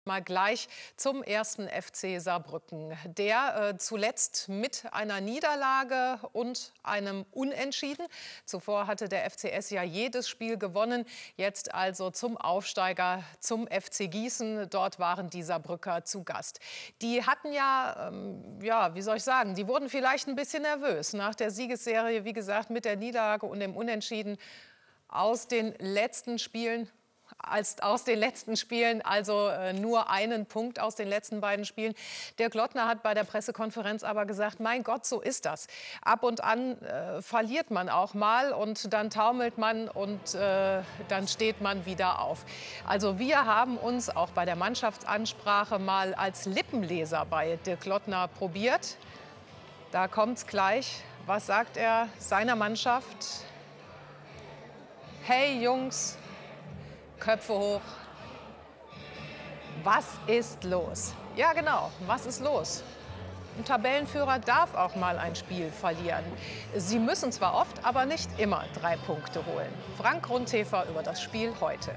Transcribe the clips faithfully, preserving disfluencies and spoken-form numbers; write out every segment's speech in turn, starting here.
Mal gleich zum ersten F C Saarbrücken, der äh, zuletzt mit einer Niederlage und einem Unentschieden. Zuvor hatte der F C S ja jedes Spiel gewonnen. Jetzt also zum Aufsteiger, zum F C Gießen. Dort waren die Saarbrücker zu Gast. Die hatten ja, ähm, ja, wie soll ich sagen, die wurden vielleicht ein bisschen nervös nach der Siegesserie, wie gesagt, mit der Niederlage und dem Unentschieden aus den letzten Spielen. Als aus den letzten Spielen, also äh, nur einen Punkt aus den letzten beiden Spielen. Der Glottner hat bei der Pressekonferenz aber gesagt, mein Gott, so ist das. Ab und an äh, verliert man auch mal und dann taumelt man und äh, dann steht man wieder auf. Also wir haben uns auch bei der Mannschaftsansprache mal als Lippenleser bei Dirk Glottner probiert. Da kommt's gleich. Was sagt er seiner Mannschaft? Hey Jungs, Köpfe hoch. Was ist los? Ja, genau. Was ist los? Ein Tabellenführer darf auch mal ein Spiel verlieren. Sie müssen zwar oft, aber nicht immer drei Punkte holen. Frank Rundtefer über das Spiel heute.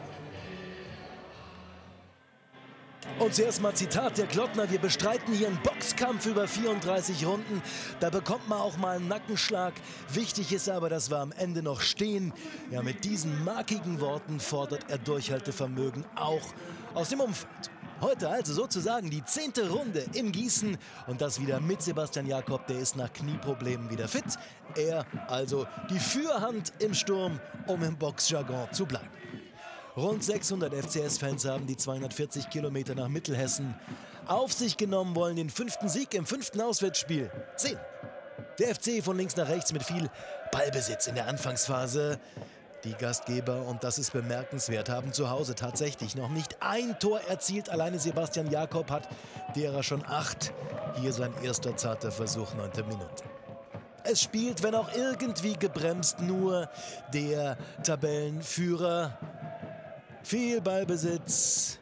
Und zuerst mal Zitat der Glottner: Wir bestreiten hier einen Boxkampf über vierunddreißig Runden. Da bekommt man auch mal einen Nackenschlag. Wichtig ist aber, dass wir am Ende noch stehen. Ja, mit diesen markigen Worten fordert er Durchhaltevermögen auch aus dem Umfeld. Heute also sozusagen die zehnte Runde in Gießen. Und das wieder mit Sebastian Jakob, der ist nach Knieproblemen wieder fit. Er also die Fürhand im Sturm, um im Boxjargon zu bleiben. Rund sechshundert F C S-Fans haben die zweihundertvierzig Kilometer nach Mittelhessen auf sich genommen, wollen den fünften Sieg im fünften Auswärtsspiel sehen. Der F C von links nach rechts mit viel Ballbesitz in der Anfangsphase. Die Gastgeber, und das ist bemerkenswert, haben zu Hause tatsächlich noch nicht ein Tor erzielt. Alleine Sebastian Jakob hat derer schon acht. Hier sein erster zarter Versuch, neunte Minute. Es spielt, wenn auch irgendwie gebremst, nur der Tabellenführer. Viel Ballbesitz.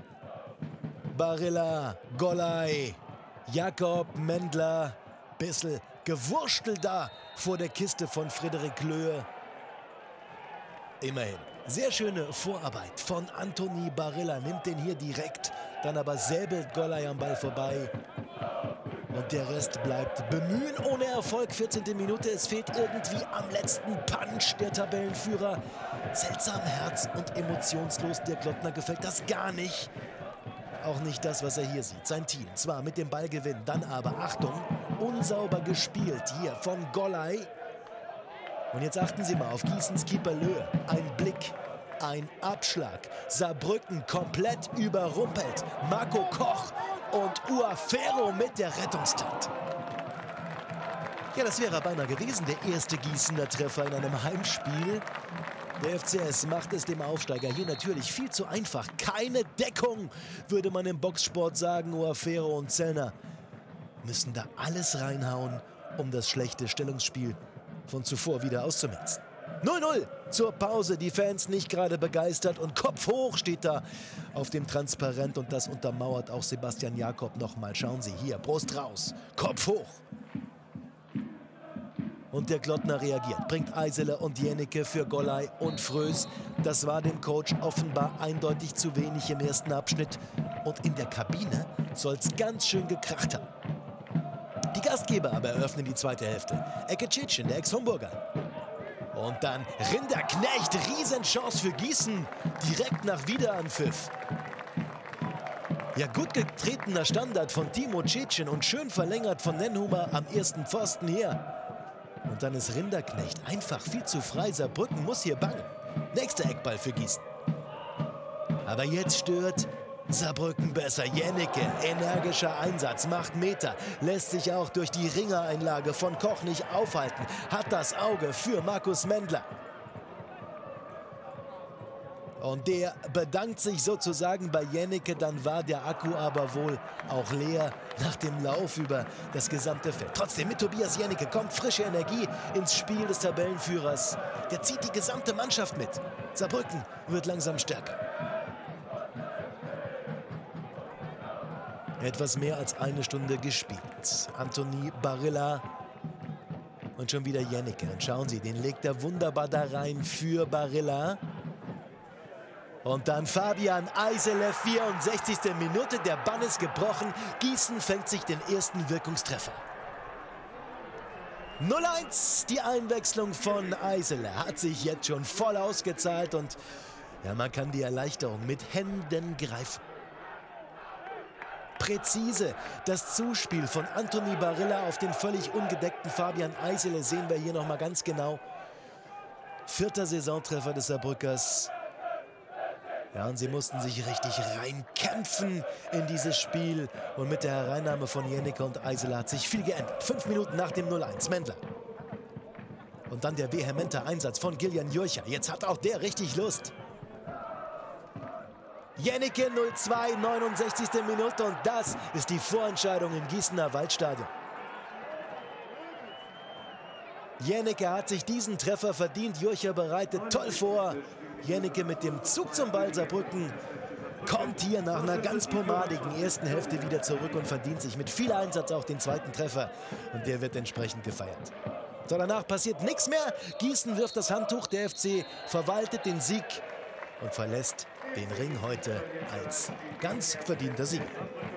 Barilla, Gollay, Jakob, Mendler. Bissl gewurschtelt da vor der Kiste von Frederik Löhe. Immerhin. Sehr schöne Vorarbeit von Anthony Barilla. Nimmt den hier direkt. Dann aber säbelt Gollay am Ball vorbei. Und der Rest bleibt bemühen ohne Erfolg. vierzehnte Minute. Es fehlt irgendwie am letzten Punch der Tabellenführer. Seltsam herz- und emotionslos. Der Glottner gefällt das gar nicht. Auch nicht das, was er hier sieht. Sein Team zwar mit dem Ballgewinn, dann aber, Achtung, unsauber gespielt hier von Gollay. Und jetzt achten Sie mal auf Gießens Keeper Löhe. Ein Blick, ein Abschlag. Saarbrücken komplett überrumpelt. Marco Koch und Uafero mit der Rettungstat. Ja, das wäre beinahe gewesen, der erste Gießener Treffer in einem Heimspiel. Der F C S macht es dem Aufsteiger hier natürlich viel zu einfach. Keine Deckung, würde man im Boxsport sagen. Uafero und Zellner müssen da alles reinhauen, um das schlechte Stellungsspiel von zuvor wieder auszumerzen. null null zur Pause, die Fans nicht gerade begeistert und Kopf hoch steht da auf dem Transparent und das untermauert auch Sebastian Jakob nochmal. Schauen Sie hier, Brust raus, Kopf hoch. Und der Glottner reagiert, bringt Eisele und Jennecke für Gollay und Frös. Das war dem Coach offenbar eindeutig zu wenig im ersten Abschnitt. Und in der Kabine soll's ganz schön gekracht haben. Die Gastgeber aber eröffnen die zweite Hälfte. Ecke Tschitschen, der Ex-Homburger. Und dann Rinderknecht, Riesenchance für Gießen, direkt nach Wiederanpfiff. Ja, gut getretener Standard von Timo Tschitschen und schön verlängert von Nenhumer am ersten Pfosten her. Und dann ist Rinderknecht einfach viel zu frei. Saarbrücken muss hier bangen. Nächster Eckball für Gießen. Aber jetzt stört Saarbrücken besser. Jennecke, energischer Einsatz, macht Meter, lässt sich auch durch die Ringereinlage von Koch nicht aufhalten, hat das Auge für Markus Mendler. Und der bedankt sich sozusagen bei Jennecke, dann war der Akku aber wohl auch leer nach dem Lauf über das gesamte Feld. Trotzdem mit Tobias Jennecke kommt frische Energie ins Spiel des Tabellenführers. Der zieht die gesamte Mannschaft mit. Saarbrücken wird langsam stärker. Etwas mehr als eine Stunde gespielt. Anthony Barilla und schon wieder Jennecke. Und schauen Sie, den legt er wunderbar da rein für Barilla. Und dann Fabian Eisele, vierundsechzigste Minute, der Bann ist gebrochen. Gießen fängt sich den ersten Wirkungstreffer. null eins, die Einwechslung von Eisele hat sich jetzt schon voll ausgezahlt und ja, man kann die Erleichterung mit Händen greifen. Präzise das Zuspiel von Anthony Barilla auf den völlig ungedeckten Fabian Eisele sehen wir hier noch mal ganz genau. Vierter Saisontreffer des Saarbrückers. Ja, und sie mussten sich richtig reinkämpfen in dieses Spiel. Und mit der Hereinnahme von Jennecke und Eisele hat sich viel geändert. Fünf Minuten nach dem null eins. Mendler. Und dann der vehemente Einsatz von Gillian Jurcha. Jetzt hat auch der richtig Lust. Jennecke null zwei, neunundsechzigste Minute. Und das ist die Vorentscheidung im Gießener Waldstadion. Jennecke hat sich diesen Treffer verdient. Jurcha bereitet toll vor. Jennecke mit dem Zug zum Ball. Saarbrücken kommt hier nach einer ganz pomadigen ersten Hälfte wieder zurück und verdient sich mit viel Einsatz auch den zweiten Treffer. Und der wird entsprechend gefeiert. So, danach passiert nichts mehr. Gießen wirft das Handtuch. Der F C verwaltet den Sieg und verlässt den Ring heute als ganz verdienter Sieg.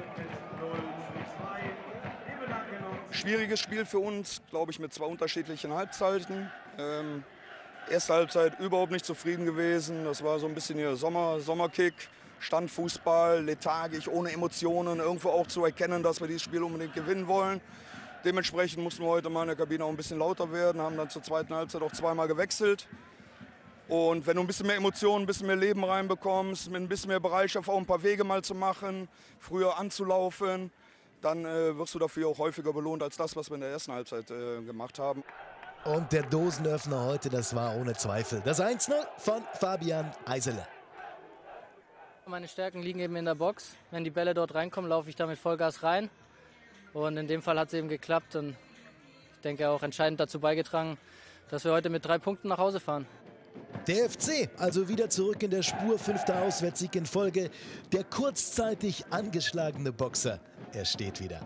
Schwieriges Spiel für uns, glaube ich, mit zwei unterschiedlichen Halbzeiten. Ähm, erste Halbzeit überhaupt nicht zufrieden gewesen. Das war so ein bisschen hier Sommer, Sommerkick, Standfußball, lethargisch, ohne Emotionen. Irgendwo auch zu erkennen, dass wir dieses Spiel unbedingt gewinnen wollen. Dementsprechend mussten wir heute mal in der Kabine auch ein bisschen lauter werden, haben dann zur zweiten Halbzeit auch zweimal gewechselt. Und wenn du ein bisschen mehr Emotionen, ein bisschen mehr Leben reinbekommst, mit ein bisschen mehr Bereitschaft, auch ein paar Wege mal zu machen, früher anzulaufen, dann äh, wirst du dafür auch häufiger belohnt als das, was wir in der ersten Halbzeit äh, gemacht haben. Und der Dosenöffner heute, das war ohne Zweifel das eins null von Fabian Eisele. Meine Stärken liegen eben in der Box. Wenn die Bälle dort reinkommen, laufe ich da mit Vollgas rein. Und in dem Fall hat es eben geklappt und ich denke auch entscheidend dazu beigetragen, dass wir heute mit drei Punkten nach Hause fahren. Der F C also wieder zurück in der Spur, fünfter Auswärtssieg in Folge. Der kurzzeitig angeschlagene Boxer, er steht wieder.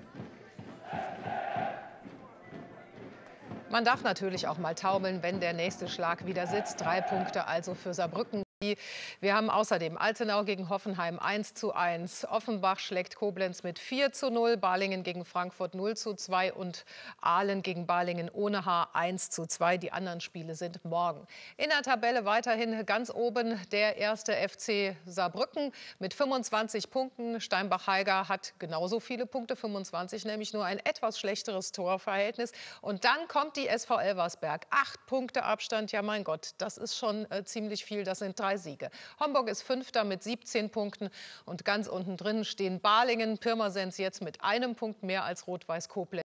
Man darf natürlich auch mal taumeln, wenn der nächste Schlag wieder sitzt. Drei Punkte also für Saarbrücken. Wir haben außerdem Altenau gegen Hoffenheim eins zu eins. Offenbach schlägt Koblenz mit vier zu null. Balingen gegen Frankfurt null zu zwei. Und Aalen gegen Balingen ohne Haar eins zu zwei. Die anderen Spiele sind morgen. In der Tabelle weiterhin ganz oben der erste F C Saarbrücken mit fünfundzwanzig Punkten. Steinbach-Heiger hat genauso viele Punkte, fünfundzwanzig, nämlich nur ein etwas schlechteres Torverhältnis. Und dann kommt die S V Elversberg. Acht Punkte Abstand. Ja, mein Gott, das ist schon äh, ziemlich viel. Das sind drei Siege. Homburg ist Fünfter mit siebzehn Punkten und ganz unten drin stehen Balingen, Pirmasens jetzt mit einem Punkt mehr als Rot-Weiß Koblenz.